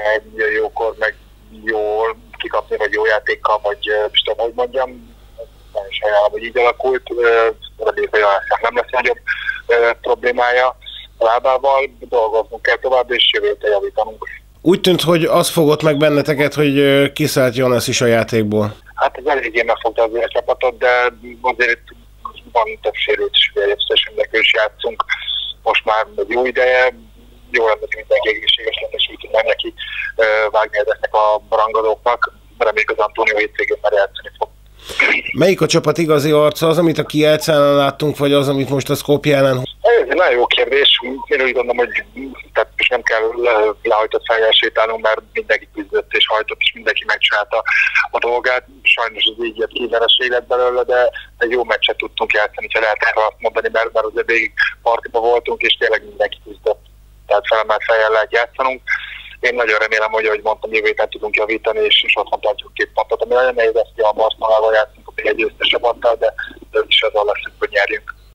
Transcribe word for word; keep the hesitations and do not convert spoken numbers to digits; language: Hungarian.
jókor, meg jól kikapni, vagy jó játékkal, vagy most tudom, hogy mondjam, nagyon sajnálom, hogy így alakult, reméljük, hogy nem lesz nagyobb problémája a lábával, dolgoznunk kell tovább, és jövőt javítanunk. Úgy tűnt, hogy az fogott meg benneteket, hogy kiszállt Jonas is a játékból. Hát ez eléggé megfogta azért a csapatot, de azért van több sérült is, hogy összesen mindenki is játszunk. Most már egy jó ideje, jó lenne, hogy mindenki egészséges lenne, és úgy tudnám neki vágni ezeknek a rangadóknak. Reméljük az Antónió hétvégén már játszani fog. Melyik a csapat igazi arca, az, amit a Kielcánál láttunk, vagy az, amit most a Skopjánál? Ez egy nagyon jó kérdés. Én úgy gondolom, hogy tehát most nem kell lehajtott fejjel sétálnunk, mert mindenki küzdött és hajtott, és mindenki megcsinálta a dolgát. Sajnos az így jött kivereség lett belőle, de egy jó meccset tudtunk játszani, ha lehet erre azt mondani, mert, mert azért végig partiba voltunk, és tényleg mindenki küzdött. Tehát felemelt fejjel lehet játszanunk. Én nagyon remélem, hogy, ahogy mondtam, jövő héten tudunk javítani, és, és otthon tartjuk két pontot, ami nagyon nehéz, ezt a Marszmalával játszunk, a egy győztes csapattal, de is azon lesz, hogy nyerjünk.